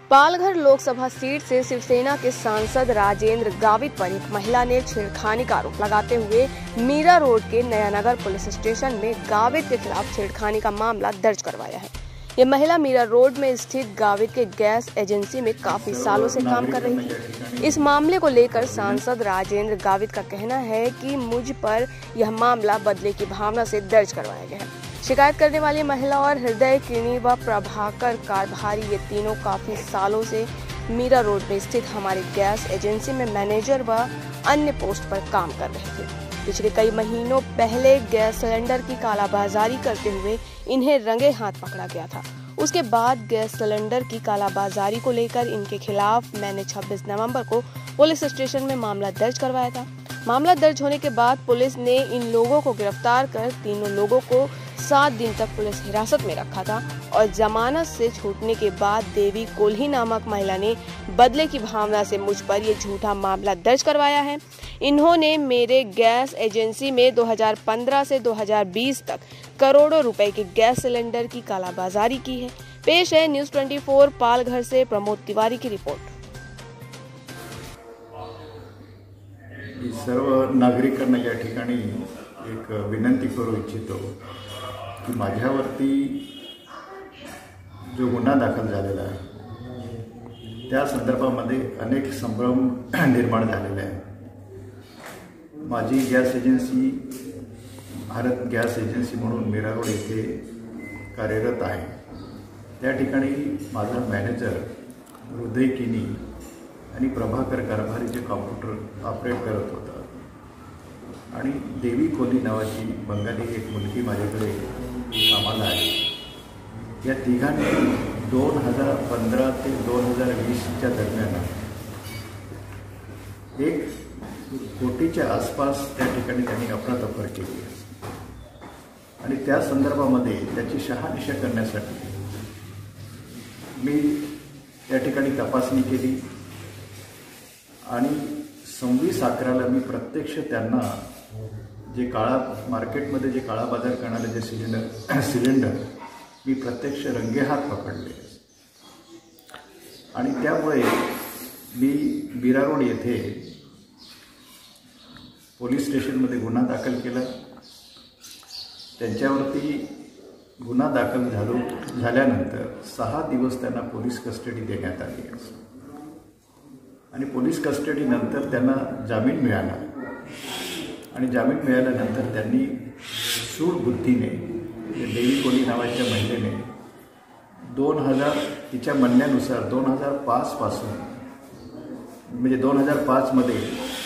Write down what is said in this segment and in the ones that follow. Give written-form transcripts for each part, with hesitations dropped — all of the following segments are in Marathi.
पालघर लोकसभा सीट से शिवसेना के सांसद राजेंद्र गावित पर एक महिला ने छेड़खानी का आरोप लगाते हुए मीरा रोड के नयानगर पुलिस स्टेशन में गावित के खिलाफ छेड़खानी का मामला दर्ज करवाया है। ये महिला मीरा रोड में स्थित गावित के गैस एजेंसी में काफी सालों से काम कर रही है। इस मामले को लेकर सांसद राजेंद्र गावित का कहना है कि मुझ पर यह मामला बदले की भावना से दर्ज करवाया गया है। शिकायत करने वाली महिला और हृदय किणी व प्रभाकर कारभारी ये तीनों काफी सालों से मीरा रोड में स्थित हमारी गैस एजेंसी में मैनेजर व अन्य पोस्ट पर काम कर रहे थे। पिछले कई महीनों पहले गैस सिलेंडर की कालाबाजारी करते हुए इन्हें रंगे हाथ पकड़ा गया था। उसके बाद गैस सिलेंडर की कालाबाजारी को लेकर इनके खिलाफ मैंने 26 नवंबर को पुलिस स्टेशन में मामला दर्ज करवाया था। मामला दर्ज होने के बाद पुलिस ने इन लोगों को गिरफ्तार कर तीनों लोगों को 7 दिन तक पुलिस हिरासत में रखा था और जमानत से छूटने के बाद देवी कोल्ही नामक महिला ने बदले की भावना से मुझ पर ये झूठा मामला दर्ज करवाया है। इन्होंने मेरे गैस एजेंसी में 2015 से 2020 तक करोड़ों रुपए के गैस सिलेंडर की कालाबाजारी की है। पेश है न्यूज़ 24 पालघर से प्रमोद तिवारी की रिपोर्ट। सर्व नागरिकांना या ठिकाणी एक विनंती करू इच्छितो की माझ्यावरती जो गुन्हा दाखल झालेला आहे त्या संदर्भामध्ये अनेक संभ्रम निर्माण झालेले आहे। माझी gas agency Bharat gas agency म्हणून मीरा रोड येथे कार्यरत आहे। त्या ठिकाणी माझा मॅनेजर हृदय किणी आणि प्रभाकर कारभारी जे कॉम्प्युटर ऑपरेट करत होता आणि देवी कोल्ही नावाची बंगाली एक मुलगी माझ्याकडे कामाला आहे। या तिघांनी 2015 ते 2020च्या दरम्यान 1 कोटीच्या आसपास त्या ठिकाणी त्यांनी अफरातफर केली आणि त्या संदर्भामध्ये त्याची शहानिशा करण्यासाठी मी त्या ठिकाणी तपासणी केली आणि 26/11ला मी प्रत्यक्ष त्यांना जे काळा मार्केटमध्ये जे काळा बाजार करणारे जे सिलेंडर मी प्रत्यक्ष रंगेहात पकडले आणि त्यामुळे मी मीरा रोड येथे पोलीस स्टेशनमध्ये गुन्हा दाखल केला। त्यांच्यावरती गुन्हा दाखल झाल्यानंतर 6 दिवस त्यांना पोलीस कस्टडी देण्यात आली आणि पोलीस कस्टडी नंतर त्यांना जामीन मिळाला आणि जामीन मिळाल्यानंतर त्यांनी सूड बुद्धीने देवी कोल्ही नावाच्या महिलेने 2000 तिच्या म्हणण्यानुसार 2005 पासून म्हणजे 2005 मध्ये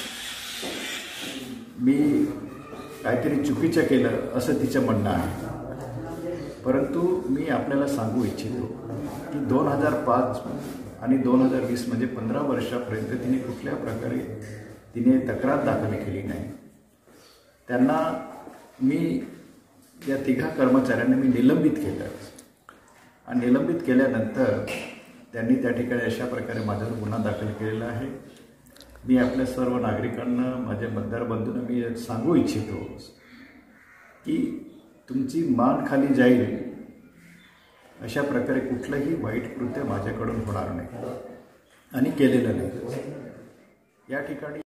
मी काहीतरी चुकीचं केलं असं तिचं म्हणणं आहे। परंतु मी आपल्याला सांगू इच्छितो की 2005 आणि 2020 म्हणजे 15 वर्षापर्यंत तिने कुठल्या प्रकारे तिने तक्रार दाखल केली नाही। त्यांना मी या तिघा कर्मचाऱ्यांना मी निलंबित केलं आणि निलंबित केल्यानंतर त्यांनी त्या ठिकाणी अशा प्रकारे माझ्यावर गुन्हा दाखल केलेला आहे। मी आपल्या सर्व नागरिकांना माझ्या मतदार बंधूंना मी सांगू इच्छितो की तुमची मान खाली जाईल अशा प्रकारे कुठलंही वाईट कृत्य माझ्याकडून होणार नाही आणि केलेलं नाही। या ठिकाणी